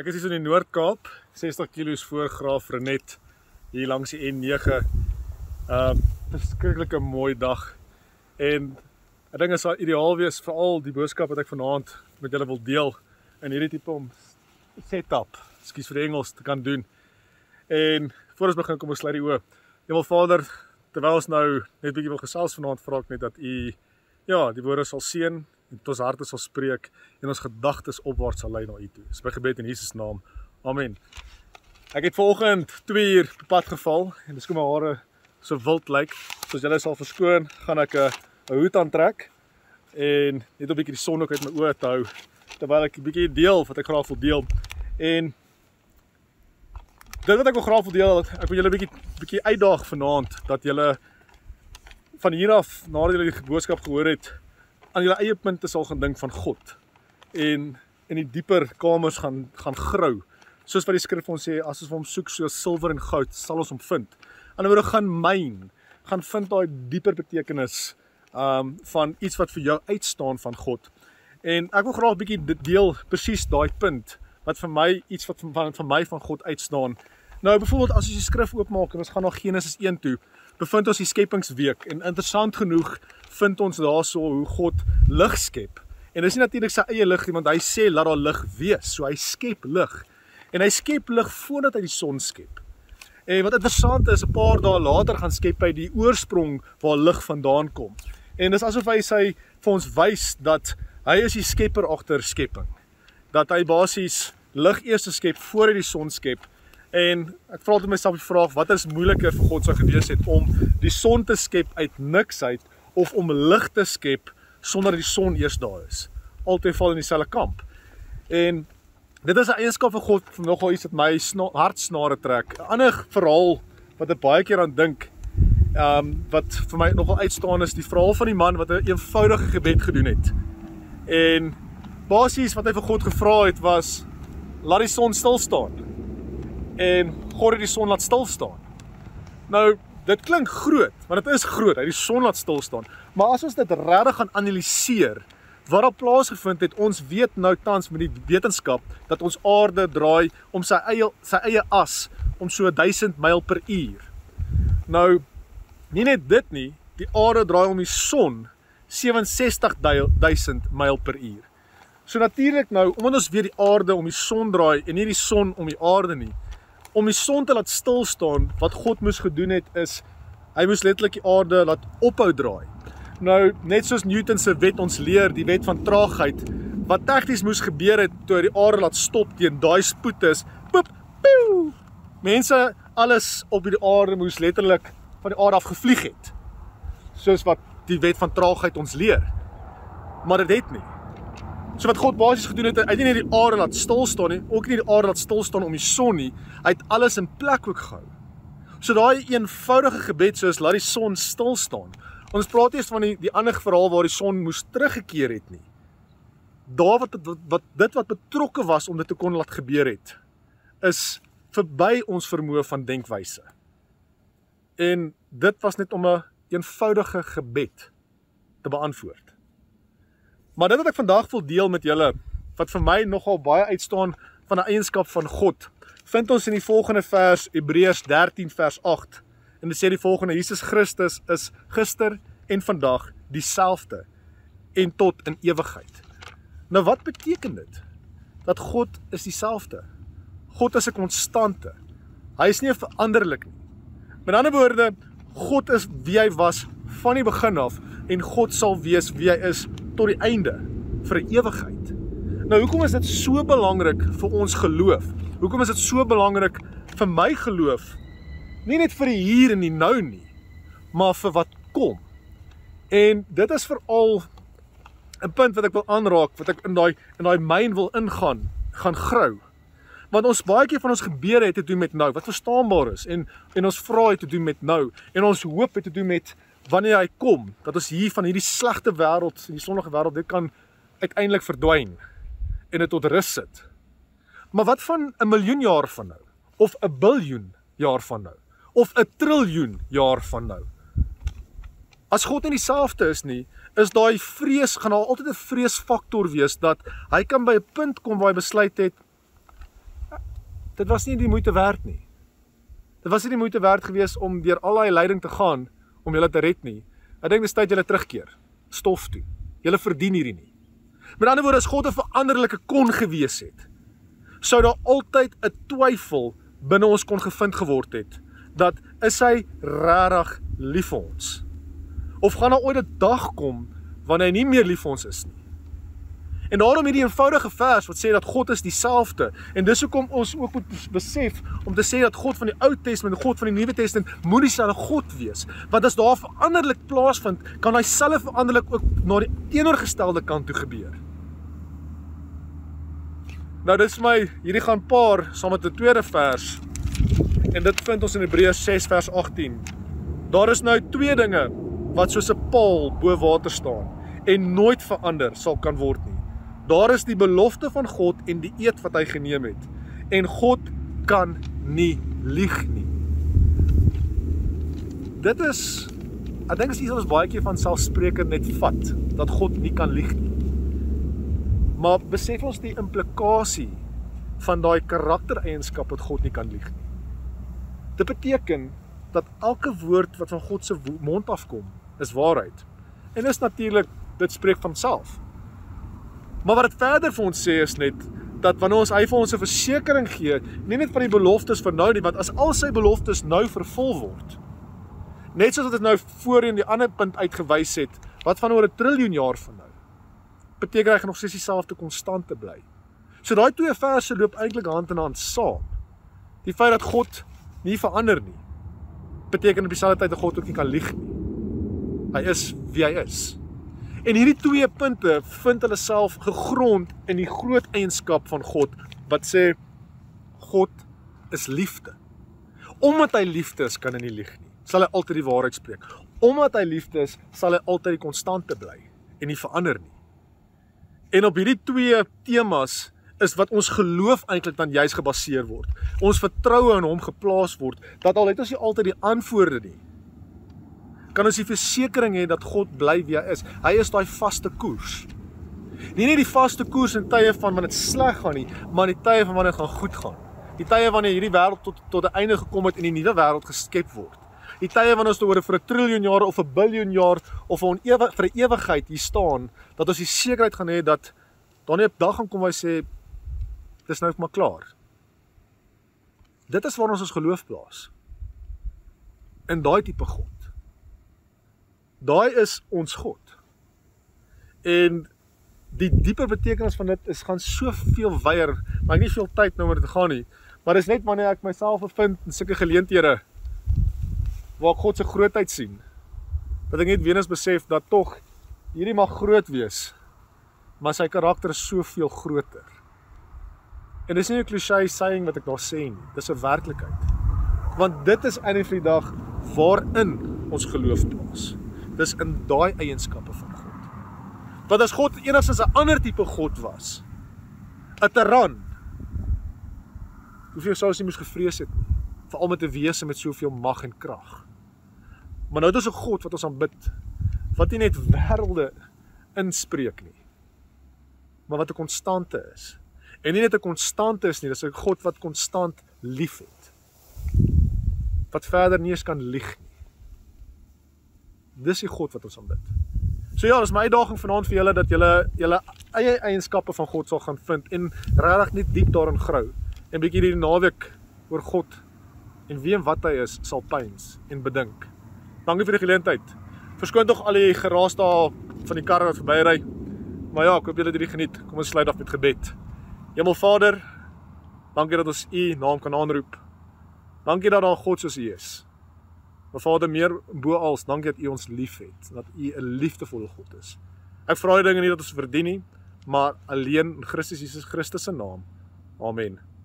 Ek is hier so in die Noord-Kaap, 60 kilo's voor Graaf Reinet, hier langs die N9. Verskriklike mooi dag. En ek dink dit sal ideaal wees, veral die boodskap wat ek vanaand met julle wil deel in hierdie tipe om setup, ekskuus vir die Engels, te kan doen. En voor ons begin, kom ons sluit die oë. Hemel Vader, terwyl ons nou net 'n bietjie wil gesels vanaand, vra ek net dat U die woorde sal seën en tot ons harte sal spreek en ons gedagtes opwaarts sal lei na U toe. Dis my gebed in Jesus naam. Amen. Ek het vanoggend 2 uur op pad geval en dis kom my hare so wild lyk. Soos julle sal verskoon, gaan ek 'n hoed aantrek en net 'n bietjie die son ook uit my oë te hou terwyl ek 'n bietjie deel wat ek graag wil deel. En dit wat ek wil graag wil deel, ek wil julle 'n bietjie uitdaag vanaand dat julle van hier af, nadat julle die boodskap gehoor het, aan julle eie punte sal gaan dink van God en in die dieper kamers gaan grou. Soos wat die skrif ons sê, as ons hom soek soos silwer en goud, sal ons hom vind. Aan die ander woorde, gaan vind daai dieper betekenis van iets wat vir jou uitstaan van God. En ek wil graag 'n bietjie deel presies daai punt wat vir my iets wat van my van God uitstaan. Nou byvoorbeeld as ons die skrif oopmaak en ons gaan na Genesis 1 toe, bevind ons die skepingsweek en interessant genoeg vind ons daarso hoe God lig skep. En dis nie natuurlik sy eie lig nie, want hy sê laat daar lig wees. So hy skep lig. En hy skep lig voordat hy die son skep. En wat interessant is, 'n paar dae later gaan skep hy die oorsprong waar lig vandaan kom. En dis asof hy vir ons wys dat hy is die skepper agter skepping. Dat hy basies lig eers skep voor hy die son skep. En ek vra tot myself die vraag, wat is moeiliker vir God sou gewees het om die son te skep uit niks uit of om lig te skep sonder dat die son eers daar is? Altyd val in dieselfde kamp. En dit is 'n eienskap van God, nogal iets wat my hartsnare trek. 'n Ander verhaal wat ek baie keer aan dink, wat vir my nogal uitstaan is, die verhaal van die man wat 'n eenvoudige gebed gedoen het. En basies wat hy vir God gevra het was, laat die son stil staan. En God het die son laat stil staan. Nou, dit klink groot, want dit is groot, hy het die son laat stil staan. Maar as ons dit regtig gaan analiseer, wat daar plaasgevind het, ons weet nou tans met die wetenskap dat ons aarde draai om sy eie as om so 1000 myl per uur. Nou, nie net dit nie, die aarde draai om die son 67.000 myl per uur. So natuurlik nou, omdat ons weet die aarde om die son draai en nie die son om die aarde nie, om die son te laat stil staan, wat God moes gedoen het is, hy moes letterlik die aarde laat ophou draai. Nou, net soos Newton se wet ons leer, die wet van traagheid, wat tegnies moes gebeur het, toe hy die aarde laat stop teen daai spoed is, poep, pieuw, mense, alles op die aarde moes letterlik van die aarde af gevlieg het, soos wat die wet van traagheid ons leer, maar dit het nie. So wat God basies gedoen het, hy het nie net die aarde laat stilstaan nie, ook nie die aarde laat stilstaan om die son nie, hy het alles in plek ook gehou. So daai eenvoudige gebed soos laat die son stil staan. Ons praat eers van die ander verhaal waar die son moes teruggekeer het nie. Daar wat betrokke was om dit te kon laat gebeur het, is verby ons vermoë van denkwyse. En dit was net om 'n eenvoudige gebed te beantwoord. Maar dit wat ek vandag wil deel met julle, wat vir my nogal baie uitstaan van 'n eienskap van God, vind ons in die volgende vers, Hebreërs 13 vers 8. En dit sê die volgende, Jesus Christus is gister en vandag dieselfde en tot in ewigheid. Nou wat beteken dit? Dat God is dieselfde. God is 'n konstante. Hy is nie veranderlik nie. Met ander woorde, God is wie hy was van die begin af en God sal wees wie hy is tot die einde, vir 'n ewigheid. Nou, hoekom is dit so belangrik vir ons geloof? Hoekom is dit so belangrik vir my geloof? Nie net vir die hier en die nou nie, maar vir wat kom. En dit is veral 'n punt wat ek wil aanraak, wat ek in daai myn wil gaan grou. Want ons baie keer van ons gebede het te doen met nou, wat verstaanbaar is, en ons vrae het te doen met nou, en ons hoop het te doen met wanneer hy kom, dat ons hier van hierdie slegte wêreld, die sondige wêreld, dit kan uiteindelik verdwyn en dit tot rus sit. Maar wat van 1 miljoen jaar van nou? Of 1 biljoen jaar van nou? Of 1 triljoen jaar van nou? As God nie dieselfde is nie, is daai vrees, gaan daar altyd 'n vreesfaktor wees dat hy kan by 'n punt kom waar hy besluit het, dit was nie die moeite werd nie. Dit was nie die moeite werd gewees om deur al daai lyding te gaan om julle te red nie. Ek dink dis tyd julle terugkeer, stof toe. Julle verdien hierdie nie. Met ander woorde, as God 'n veranderlike kon gewees het, sou daar altyd 'n twyfel binne ons kon gevind geword het, dat is hy regtig lief vir ons? Of gaan daar ooit 'n dag kom wanneer hy nie meer lief vir ons is nie? En daarom hierdie eenvoudige vers wat sê dat God is dieselfde. En dis hoekom ons ook moet besef om te sê dat God van die Ou Testament en God van die Nuwe Testament moet dieselfde God wees. Want as daar veranderlik plaasvind, kan hy self veranderlik ook na die teenoorgestelde kant toe gebeur. Nou dis my, hierdie gaan paar saam met 'n tweede vers. En dit vind ons in Hebreërs 6 vers 18. Daar is nou twee dinge wat soos 'n paal bo water staan en nooit verander sal kan word nie. Daar is die belofte van God en die eed wat hy geneem het. En God kan nie lieg nie. Dit is, ek dink is iets wat ons baie keer van selfspreekend net vat, dat God nie kan lieg nie. Maar besef ons die implikasie van daai karaktereienskap dat God nie kan lieg nie. Dit beteken dat elke woord wat van God se mond afkom, is waarheid. En is natuurlik, dit spreek van self. Maar wat dit verder vir ons sê is net, dat wanneer hy vir ons 'n versekering gee, nie net van die beloftes vir nou nie, want as al sy beloftes nou vervul word, net soos wat dit nou voorheen die ander punt uitgewys het, wat van oor 'n triljoen jaar van nou, beteken hy gaan nog steeds dieselfde konstante bly. So daai twee verse loop eintlik hand in hand saam. Die feit dat God nie verander nie, beteken op dieselfde tyd dat God ook nie kan lieg nie. Hy is wie hy is. En hierdie twee punte vind hulle self gegrond in die groot eienskap van God, wat sê, God is liefde. Omdat hy liefde is, kan hy nie lieg nie. Sal hy altyd die waarheid spreek. Omdat hy liefde is, sal hy altyd die konstante bly en nie verander nie. En op hierdie twee temas is wat ons geloof eintlik dan juis gebaseer word. Ons vertroue in hom geplaas word, dat al het ons nie altyd die antwoorde nie, kan ons die versekering hê dat God bly wie hy is. Hy is daai vaste koers. Nie net die vaste koers in tye van wanneer dit sleg gaan nie, maar in die tye van wanneer dit gaan goed gaan. Die tye wanneer hierdie wêreld tot 'n einde gekom het en die nuwe wêreld geskep word. Die tye wanneer ons oor vir 'n triljoen jaar of 'n biljoen jaar of vir 'n ewigheid hier staan, dat ons die sekerheid gaan hê dat daar nie 'n dag gaan kom waar hy sê, dis nou maar klaar. Dit is waar ons geloof plaas. In daai tipe God. Daai is ons God. En die dieper betekenis van dit is gaan soveel weier, maar ek nie veel tyd nou oor te gaan nie, maar dis net wanneer ek myself bevind in sulke geleenthede waar ek God se grootheid sien, dat ek net weer eens besef dat tog hierdie mag groot wees, maar sy karakter is soveel groter. En dis nie 'n cliché saying wat ek daar sê nie, dis 'n werklikheid. Want dit is eintlik die dag waarin ons geloof plaas. Dis in daai eienskappe van God. Want as God enigstens 'n ander tipe God was, 'n tiran, hoeveel sou ons nie moes gevrees het nie, veral met 'n wese met soveel mag en krag. Maar nou het ons 'n God wat ons aanbid, wat nie net wêrelde inspreek nie, maar wat 'n konstante is. En nie net 'n konstante is nie, dis 'n God wat konstant lief het. Wat verder nie eens kan lieg nie. Dis die God wat ons aanbid. So ja, dis my uitdaging vanaand vir julle, dat julle eie eienskappe van God sal gaan vind, en regtig net diep daarin grou, en bietjie hierdie naweek oor God, en wie en wat hy is, sal pyns en bedink. Dankie vir die geleentheid. Verskoon tog al die geraas daar van die karre wat verbyry. Maar ja, ek hoop julle het dit geniet. Kom ons sluit af met gebed. Hemelvader, dankie dat ons U naam kan aanroep. Dankie dat daar God soos U is. Maar Vader, meer bo als, dankie dat U ons lief het, dat U 'n liefdevolle God is. Ek vra die dinge nie dat ons verdien nie, maar alleen in Christus Jesus Christus se naam. Amen.